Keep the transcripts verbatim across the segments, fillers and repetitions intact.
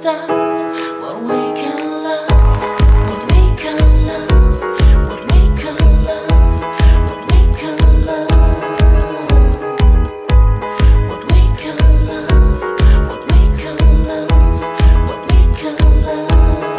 fucked up. What we can love, what we can love, what we can love, what we can love, what we can love, what we can love, what we can love.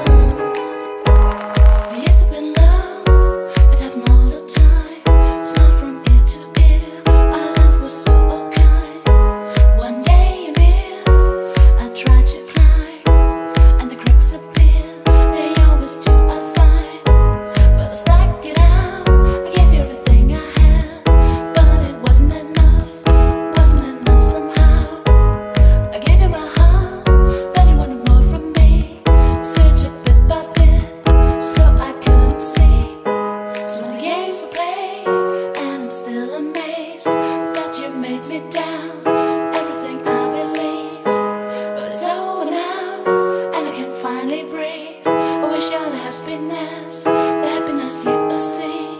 We used to be in love, it happened all the time. Smile from ear to ear, our love was so kind. One day you near, I tried to climb, and the cracks appear. They always do I find, but I stuck it out. I gave you everything I had, but it wasn't enough, wasn't enough somehow. I gave you my heart, but you wanted more from me. So you took bit by bit, so I couldn't see. So many games we played, and I'm still amazed that you made me down everything I believe. But it's over now, and I can finally breathe. I wish you all the happiness, the happiness you seek.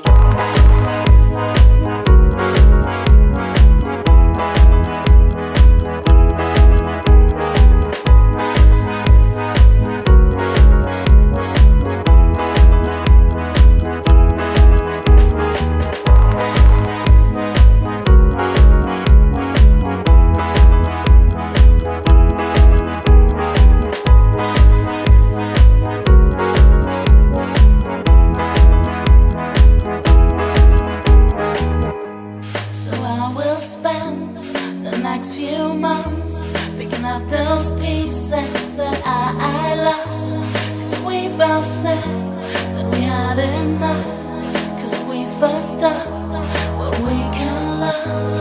So I will spend the next few months picking up those pieces that I, I lost. Cause we both said that we had enough, cause we fucked up what we can love.